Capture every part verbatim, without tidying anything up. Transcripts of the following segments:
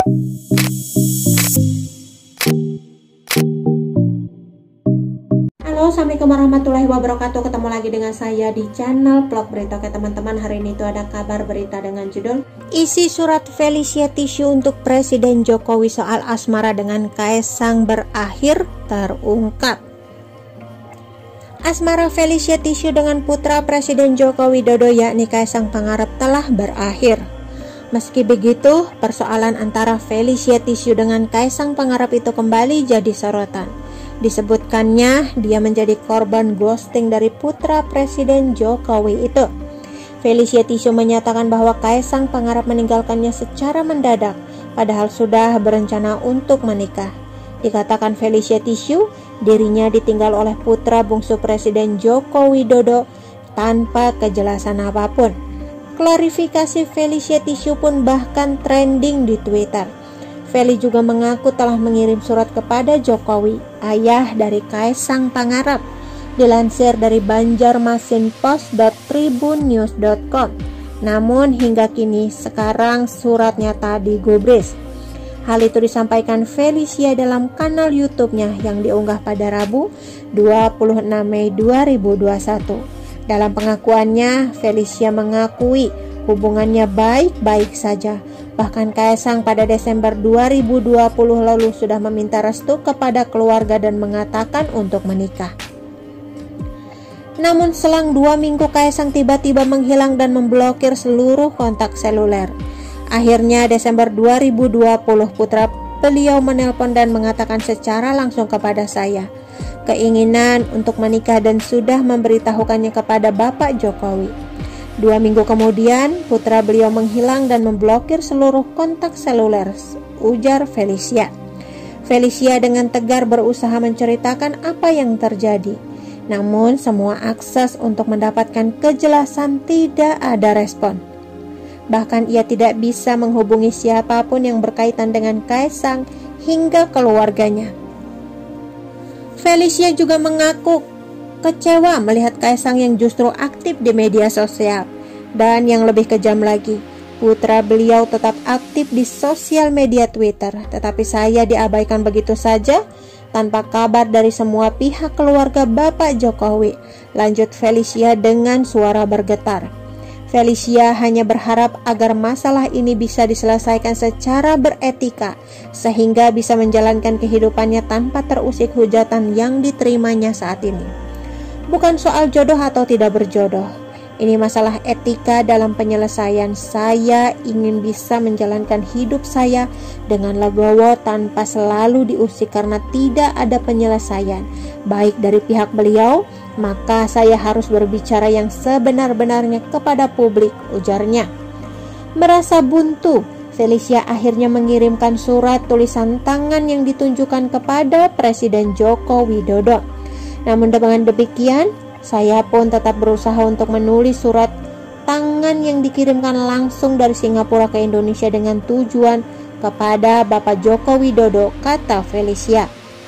Halo, assalamualaikum warahmatullahi wabarakatuh. Ketemu lagi dengan saya di channel vlog berita. Oke teman-teman, hari ini itu ada kabar berita dengan judul isi surat Felicia Tisu untuk Presiden Jokowi soal asmara dengan Kaesang berakhir terungkap. Asmara Felicia Tisu dengan putra Presiden Joko Widodo yakni Kaesang Pangarep telah berakhir. Meski begitu, persoalan antara Felicia Tisu dengan Kaesang Pangarep itu kembali jadi sorotan. Disebutkannya dia menjadi korban ghosting dari putra Presiden Jokowi itu. Felicia Tisu menyatakan bahwa Kaesang Pangarep meninggalkannya secara mendadak, padahal sudah berencana untuk menikah. Dikatakan Felicia Tisu, dirinya ditinggal oleh putra bungsu Presiden Joko Widodo tanpa kejelasan apapun. Klarifikasi Felicia Tisu pun bahkan trending di Twitter. Feli juga mengaku telah mengirim surat kepada Jokowi, ayah dari Kaesang Pangarep, dilansir dari banjarmasinpost dot tribun news dot com. Namun hingga kini sekarang suratnya tak digubris. Hal itu disampaikan Felicia dalam kanal YouTube-nya yang diunggah pada Rabu dua puluh enam Mei dua ribu dua puluh satu. Dalam pengakuannya, Felicia mengakui hubungannya baik-baik saja. Bahkan Kaesang pada Desember dua ribu dua puluh lalu sudah meminta restu kepada keluarga dan mengatakan untuk menikah. Namun selang dua minggu Kaesang tiba-tiba menghilang dan memblokir seluruh kontak seluler. Akhirnya Desember dua ribu dua puluh putra beliau menelpon dan mengatakan secara langsung kepada saya keinginan untuk menikah dan sudah memberitahukannya kepada Bapak Jokowi. Dua minggu kemudian putra beliau menghilang dan memblokir seluruh kontak seluler, ujar Felicia. Felicia dengan tegar berusaha menceritakan apa yang terjadi. Namun semua akses untuk mendapatkan kejelasan tidak ada respon. Bahkan ia tidak bisa menghubungi siapapun yang berkaitan dengan Kaesang hingga keluarganya. Felicia juga mengaku kecewa melihat Kaesang yang justru aktif di media sosial. Dan yang lebih kejam lagi, putra beliau tetap aktif di sosial media Twitter, tetapi saya diabaikan begitu saja tanpa kabar dari semua pihak keluarga Bapak Jokowi. Lanjut Felicia dengan suara bergetar. Felicia hanya berharap agar masalah ini bisa diselesaikan secara beretika sehingga bisa menjalankan kehidupannya tanpa terusik hujatan yang diterimanya saat ini. Bukan soal jodoh atau tidak berjodoh. Ini masalah etika dalam penyelesaian. Saya ingin bisa menjalankan hidup saya dengan legowo tanpa selalu diusik karena tidak ada penyelesaian baik dari pihak beliau. Maka saya harus berbicara yang sebenar-benarnya kepada publik, ujarnya. Merasa buntu, Felicia akhirnya mengirimkan surat tulisan tangan yang ditunjukkan kepada Presiden Joko Widodo. Namun dengan demikian, saya pun tetap berusaha untuk menulis surat tangan yang dikirimkan langsung dari Singapura ke Indonesia dengan tujuan kepada Bapak Joko Widodo, kata Felicia.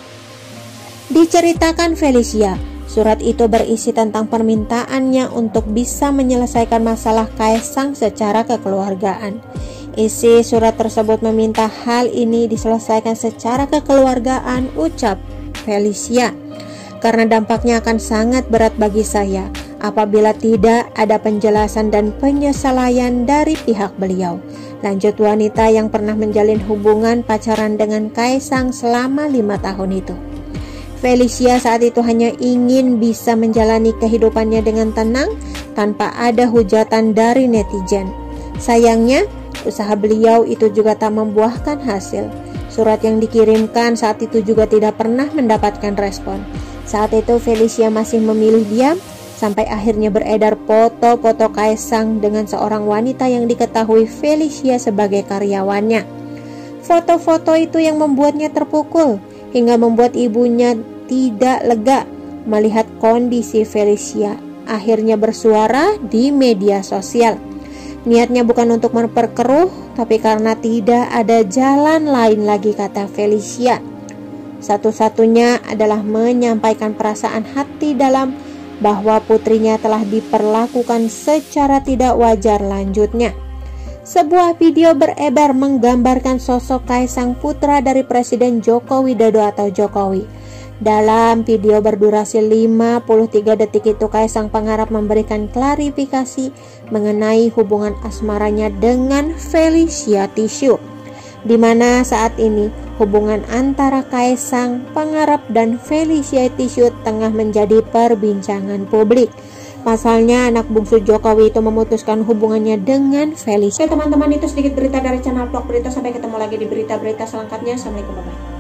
Diceritakan Felicia, surat itu berisi tentang permintaannya untuk bisa menyelesaikan masalah Kaesang secara kekeluargaan. Isi surat tersebut meminta hal ini diselesaikan secara kekeluargaan, ucap Felicia. Karena dampaknya akan sangat berat bagi saya apabila tidak ada penjelasan dan penyesalaian dari pihak beliau. Lanjut wanita yang pernah menjalin hubungan pacaran dengan Kaesang selama lima tahun itu. Felicia saat itu hanya ingin bisa menjalani kehidupannya dengan tenang tanpa ada hujatan dari netizen. Sayangnya, usaha beliau itu juga tak membuahkan hasil. Surat yang dikirimkan saat itu juga tidak pernah mendapatkan respon. Saat itu Felicia masih memilih diam sampai akhirnya beredar foto-foto Kaesang dengan seorang wanita yang diketahui Felicia sebagai karyawannya. Foto-foto itu yang membuatnya terpukul hingga membuat ibunya tidak lega melihat kondisi Felicia. Akhirnya bersuara di media sosial. Niatnya bukan untuk memperkeruh, tapi karena tidak ada jalan lain lagi, kata Felicia. Satu-satunya adalah menyampaikan perasaan hati dalam bahwa putrinya telah diperlakukan secara tidak wajar, lanjutnya. Sebuah video beredar menggambarkan sosok Kaisang putra dari Presiden Joko Widodo atau Jokowi. Dalam video berdurasi lima puluh tiga detik itu, Kaisang Pangarap memberikan klarifikasi mengenai hubungan asmaranya dengan Felicia Tisu, di mana saat ini hubungan antara Kaisang Pangarap dan Felicia Tisu tengah menjadi perbincangan publik. Pasalnya anak bungsu Jokowi itu memutuskan hubungannya dengan Felicia. Oke teman-teman, itu sedikit berita dari channel Vlog Berita. Sampai ketemu lagi di berita-berita selengkapnya. Assalamualaikum warahmatullahi wabarakatuh.